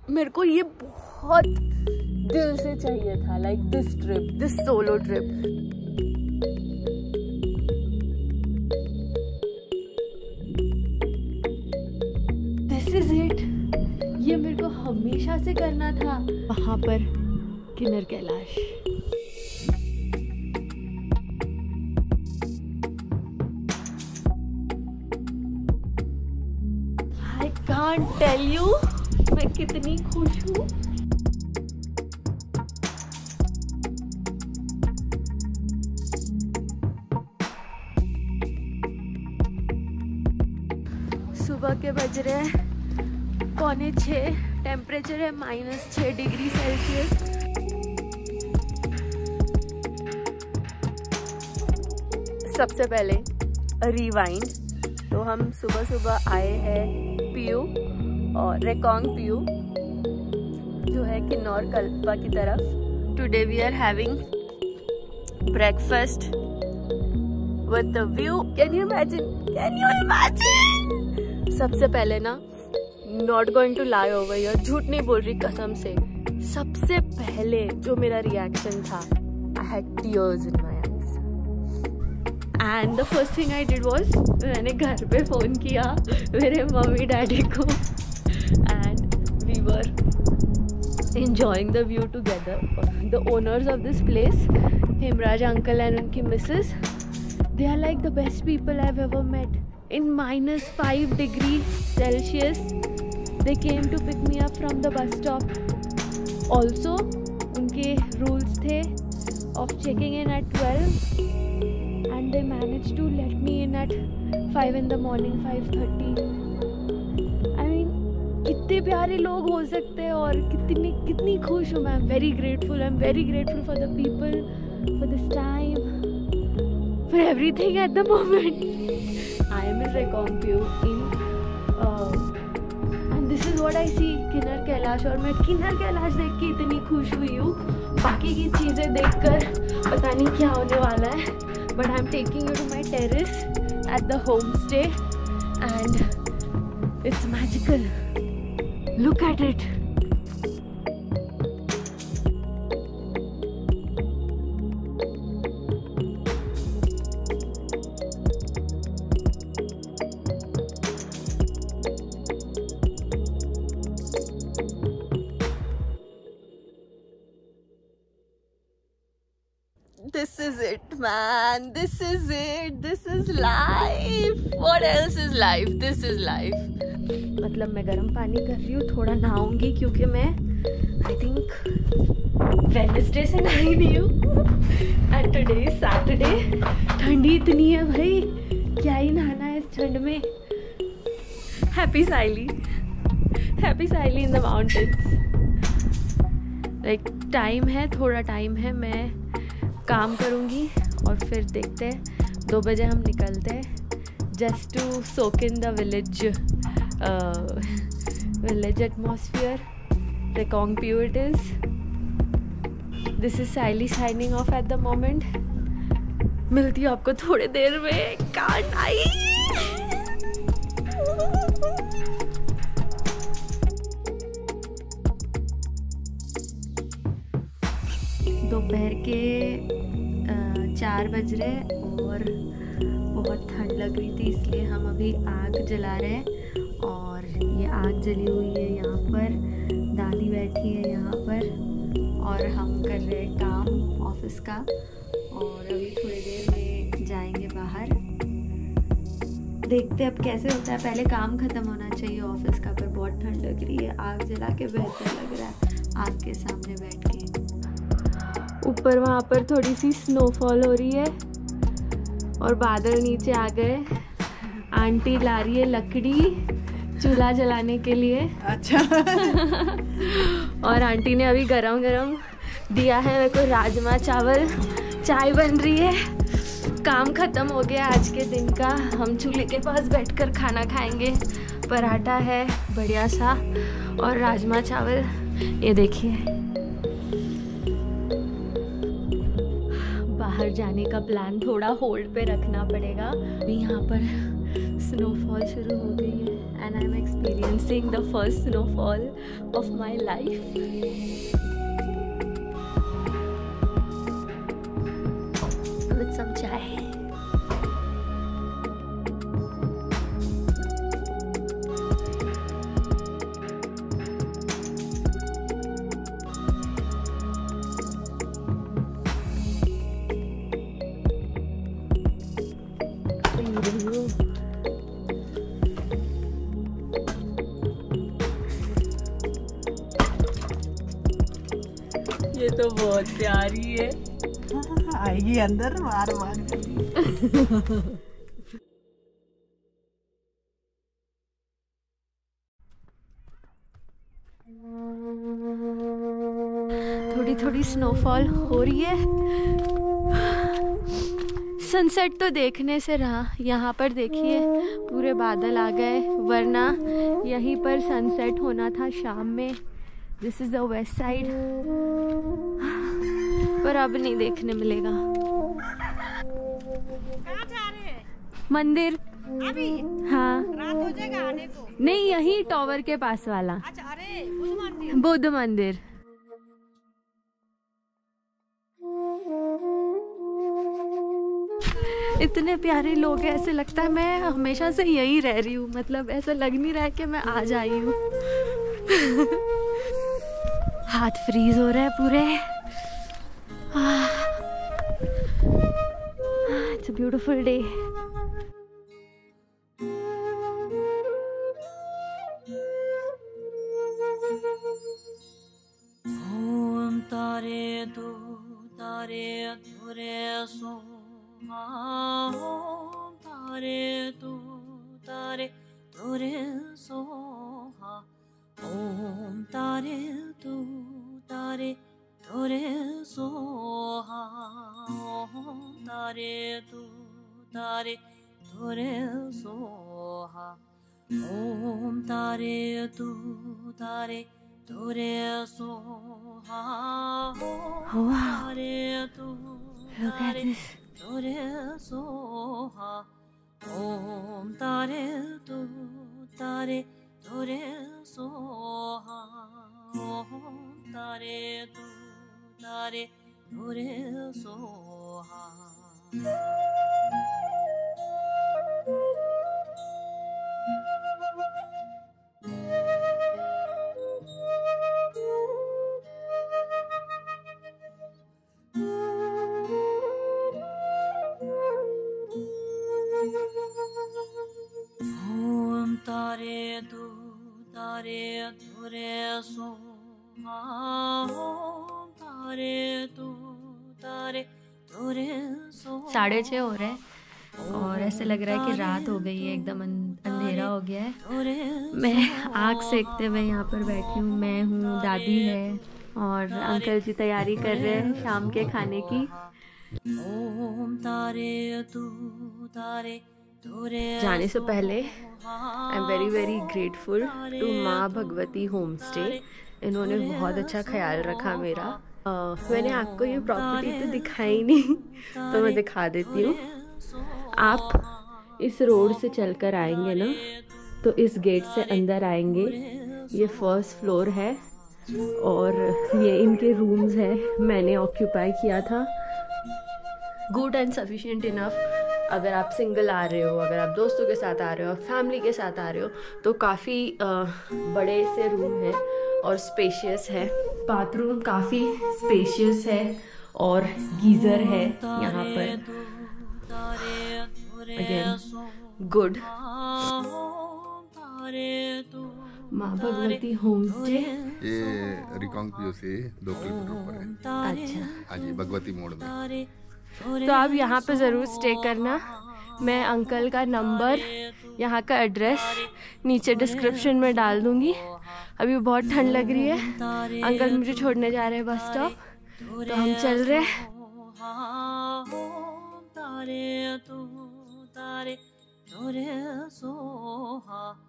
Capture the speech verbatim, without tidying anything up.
मेरे को ये बहुत दिल से चाहिए था, like this trip, this solo trip. This is it. ये मेरे को हमेशा से करना था। वहां पर Kinner Kailash. I can't tell you मैं कितनी खुश हूँ। सुबह के बज रहे हैं पौने छः, टेम्परेचर है माइनस छः डिग्री सेल्सियस। सबसे पहले रिवाइंड, तो हम सुबह सुबह आए हैं पीयू और रेकोंग पीयू जो है किन्नौर कल्पा की तरफ। Today we are having breakfast with the view. Can you imagine, can you imagine. सबसे पहले ना, not going to lie over here, झूठ नहीं बोल रही कसम से, सबसे पहले जो मेरा रिएक्शन था, I had tears in my eyes. And the first thing I did was, मैंने घर पे फोन किया मेरे मम्मी डैडी को and we were enjoying the view together. The owners of this place, Himraj uncle and उनकी missus, they are like the best people I've ever met. In minus five degree Celsius, they came to pick me up from the bus stop. Also, उनके rules थे of checking in at twelve, and they managed to let me in at five in the morning, five thirty. I mean, कितने प्यारे लोग हो सकते हैं और कितनी कितनी खुश हूँ मैं। I am very grateful, I am very grateful for the people, for this time, for everything at the moment. I am in Reckong Peo in and this is what I see, Kinner Kailash. और मैं किन्नर कैलाश देख के इतनी खुश हुई हूँ, बाकी की चीज़ें देखकर पता नहीं क्या होने वाला है। But I am taking you to my terrace at the home stay and it's magical. Look at it. This is it, man. This is it. This is life. What else is life? This is life. मतलब मैं गर्म पानी कर रही हूँ, थोड़ा नहाऊंगी क्योंकि मैं आई थिंक वेडनेसडे से नहाई नहीं हूँ एंड टुडे इज सैटरडे। ठंडी इतनी है भाई, क्या ही नहाना है इस ठंड में। Happy Saili, happy Saili in the mountains. Like time है, थोड़ा टाइम है, मैं काम करूँगी और फिर देखते हैं। दो बजे हम निकलते हैं just to soak in the village Uh, village atmosphere. Rekong Pyu it is. This is Saili signing off at the moment. मिलती हूँ आपको थोड़ी देर में। Can't I? दोपहर के चार बज रहे और बहुत ठंड लग रही थी, इसलिए हम अभी आग जला रहे हैं। और ये आग जली हुई है यहाँ पर, दादी बैठी है यहाँ पर और हम कर रहे हैं काम ऑफिस का। और अभी थोड़ी देर में जाएंगे बाहर, देखते अब कैसे होता है। पहले काम ख़त्म होना चाहिए ऑफिस का, पर बहुत ठंड लग रही है। आग जला के बेहतर लग रहा है आग के सामने बैठ के। ऊपर वहाँ पर थोड़ी सी स्नोफॉल हो रही है और बादल नीचे आ गए। आंटी ला रही है लकड़ी चूल्हा जलाने के लिए। अच्छा। और आंटी ने अभी गरम गरम दिया है मेरे को राजमा चावल, चाय बन रही है। काम ख़त्म हो गया आज के दिन का। हम चूल्हे के पास बैठकर खाना खाएंगे। पराठा है बढ़िया सा और राजमा चावल। ये देखिए, बाहर जाने का प्लान थोड़ा होल्ड पे रखना पड़ेगा। अभी यहाँ पर स्नोफॉल शुरू हो गई है and I'm experiencing the first snowfall of my life. With some chai. ये तो बहुत प्यारी है। आएगी अंदर मार मार थोड़ी थोड़ी स्नोफॉल हो रही है। सनसेट तो देखने से रहा, यहाँ पर देखिए पूरे बादल आ गए, वरना यहीं पर सनसेट होना था शाम में। This is the west side, पर अब नहीं देखने मिलेगा। कहाँ जा रहे हैं? मंदिर। अभी? हाँ। रात हो जाएगा आने को? नहीं, यही टॉवर के पास वाला। अच्छा, अरे बुद्ध मंदिर। बुद्ध मंदिर। इतने प्यारे लोग हैं, ऐसे लगता है मैं हमेशा से यहीं रह रही हूँ। मतलब ऐसा लग नहीं रहा है कि मैं आज आई हूँ। हाथ फ्रीज हो रहे हैं पूरे। It's a beautiful day. ओम तारे तू तारे तुरे सो, ओम तारे तू तारे तुरे सोहा, ओम तारे तू तारे तुरे सोहा, ओम तारे तू तारे तुरे सोहा, ओम तारे तू तारे तुरे सोहा, ओम तारे तू तारे तुरे सोहा, ओम तारे तू तारे तुरे सोहा, ओम तारे तू तारे तुरे सोहा। ओम तारे तू तारे तुरे सोहा, ओम तारे तू तारे तुरे सोहा। साढ़े छः हो रहे हैं और ऐसे लग रहा है कि रात हो गई है, एकदम अंधेरा हो गया है। मैं आग सेकते हुए यहाँ पर बैठी हूँ। मैं हूँ, दादी है और अंकल जी तैयारी कर रहे हैं शाम के खाने की। ओम तारे तू तारे जाने से पहले I am very very grateful to माँ भगवती होम स्टे। इन्होंने बहुत अच्छा ख्याल रखा मेरा। uh, मैंने आपको ये प्रॉपर्टी तो दिखाई नहीं, तो मैं दिखा देती हूँ। आप इस रोड से चलकर आएंगे ना, तो इस गेट से अंदर आएंगे। ये फर्स्ट फ्लोर है और ये इनके रूम्स हैं। मैंने ऑक्यूपाई किया था। Good and sufficient enough. अगर आप सिंगल आ रहे हो, अगर आप दोस्तों के साथ आ रहे हो, फैमिली के साथ आ रहे हो, तो काफ़ी बड़े से रूम है और स्पेशियस है। बाथरूम काफ़ी स्पेशियस है और गीज़र है यहाँ पर। Again good. माँ भगवती होम स्टे। ये रिकांगपियो से दो किलोमीटर ऊपर है। अच्छा, हाँ जी, भगवती मोड़ में। तो आप यहाँ पे ज़रूर स्टे करना। मैं अंकल का नंबर, यहाँ का एड्रेस नीचे डिस्क्रिप्शन में डाल दूँगी। अभी बहुत ठंड लग रही है। अंकल मुझे छोड़ने जा रहे हैं बस स्टॉप, तो हम चल रहे हैं। तारे तू तारे तुरे सोहा।